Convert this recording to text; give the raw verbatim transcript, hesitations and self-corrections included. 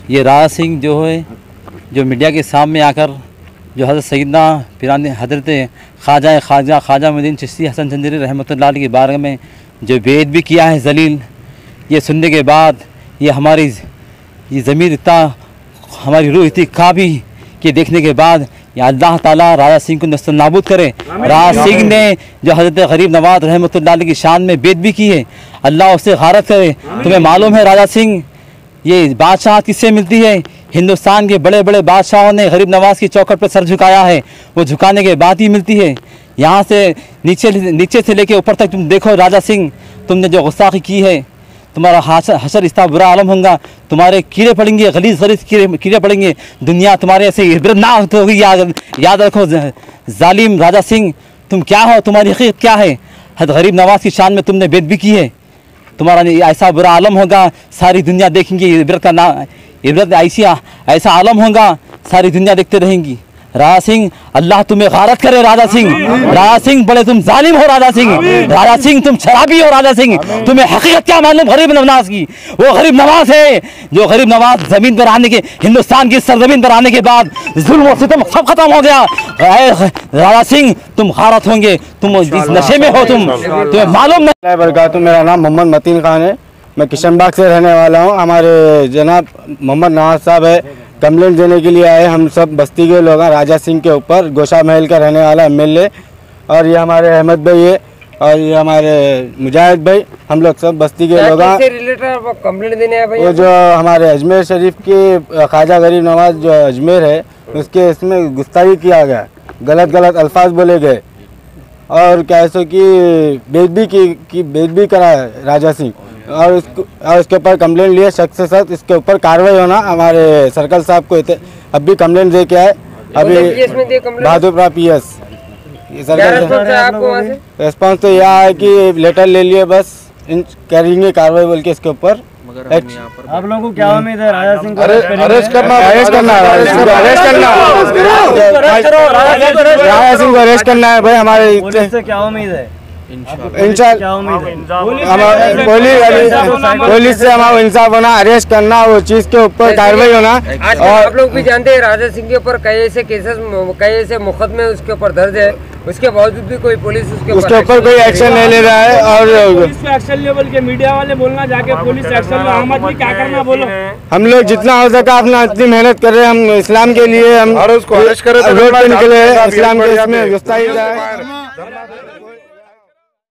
ये राजा सिंह जो है जो मीडिया के सामने आकर जो हज़रत सैयदना पिरानी हज़रत ख्वाजा ख्वाजा ख्वाजा मुइनुद्दीन चिश्ती हसन चंदेरी रहमतुल्लाह अलैह के बारे में जो बेद भी किया है जलील, ये सुनने के बाद ये हमारी ये ज़मीर इतना हमारी रूह इतनी काबी कि देखने के बाद या अल्लाह ताला राजा सिंह को नस्ल नाबूद करे। राजा सिंह ने जो हज़रत गरीब नवाज रहमतुल्लाह अलैह की शान में बेद भी की है, अल्लाह उससे गारत करे। तुम्हें मालूम है राजा सिंह ये बादशाह किससे मिलती है? हिंदुस्तान के बड़े बड़े बादशाहों ने गरीब नवाज की चौखट पर सर झुकाया है, वो झुकाने के बाद ही मिलती है। यहाँ से नीचे नीचे से लेके ऊपर तक तुम देखो राजा सिंह, तुमने जो गुस्ताखी की है, तुम्हारा हशर इतना बुरा आलम होगा, तुम्हारे कीड़े पड़ेंगे, गलीज गलीज कीड़े कीड़े पड़ेंगे, दुनिया तुम्हारे ऐसे इबरत ना होगी। याद याद रखो जालिम राजा सिंह, तुम क्या हो, तुम्हारी हकीकत क्या है? हद गरीब नवाज की शान में तुमने बेद भी की है, तुम्हारा ऐसा बुरा आलम होगा, सारी दुनिया देखेंगी। इबरत का ना इबरत ऐसी ऐसा आलम होगा, सारी दुनिया देखते रहेंगी। राजा सिंह अल्लाह तुम्हें गारत करे। राजा सिंह राजा सिंह बड़े तुम जालिम हो। राजा सिंह राजा सिंह तुम शराबी हो। राजा सिंह तुम्हें हकीकत क्या मालूम गरीब नवाज की? वो गरीब नवाज है जो गरीब नवाज जमीन पर आने के हिंदुस्तान की सरजमीन पर आने के बाद जुल्म और सितम सब खत्म हो गया। राजा सिंह तुम गारत होंगे, तुम इस नशे में हो, तुम तुम्हें मालूम नहीं। बरकातुहू। मेरा नाम मोहम्मद मतीन खान है, मैं किशनबाग से रहने वाला हूँ। हमारे जनाब मोहम्मद नवाज साहब है, कंप्लेंट देने के लिए आए। हम सब बस्ती के लोग हैं, राजा सिंह के ऊपर। गोशा महल का रहने वाला एम एल ए, और ये हमारे अहमद भाई है, और ये हमारे मुजाहिद भाई, हम लोग सब बस्ती के लोग हैं। कंप्लेंट देने आए भाई? वो जो हमारे अजमेर शरीफ की ख्वाजा गरीब नवाज जो अजमेर है, उसके इसमें गुस्ताखी किया गया, गलत गलत अल्फाज बोले गए, और क्या ऐसा कि बेदबी की, की बेदबी करा है राजा सिंह, और उसको और उसके ऊपर कंप्लेंट लिए शख्स से सख्त इसके ऊपर कार्रवाई होना। हमारे सर्कल साहब को अब भी कंप्लेंट दे के आए, अभी बहादुरपुरा पी एस रेस्पॉन्स तो यह है कि लेटर ले लिए, बस इन करेंगे कार्रवाई बोल के इसके ऊपर। आप लोगों को क्या उम्मीद है राजा सिंह को अरेस्ट करना अरेस्ट करना अरेस्ट करना राजा सिंह को अरेस्ट करना है भाई। हमारे से क्या उम्मीद है? इंशाल्लाह पुलिस से हमारा इंसाफ होना, अरेस्ट करना, वो चीज के ऊपर कार्रवाई होना। और आप लोग भी जानते हैं राजा सिंह के ऊपर कई ऐसे केसेस कई ऐसे मुकदमे उसके ऊपर दर्ज है, उसके बावजूद भी कोई पुलिस उसके उसके ऊपर कोई एक्शन नहीं ले रहा है। और पुलिस पे एक्शन लेवल के मीडिया वाले बोलना जाके पुलिस एक्शन लो, हम आदमी क्या करना बोलो। हम लोग जितना हो सका अपना इतनी मेहनत कर रहे हैं, हम इस्लाम के लिए हम रोड पे निकले, इस्लाम के इसमें गुस्ताखी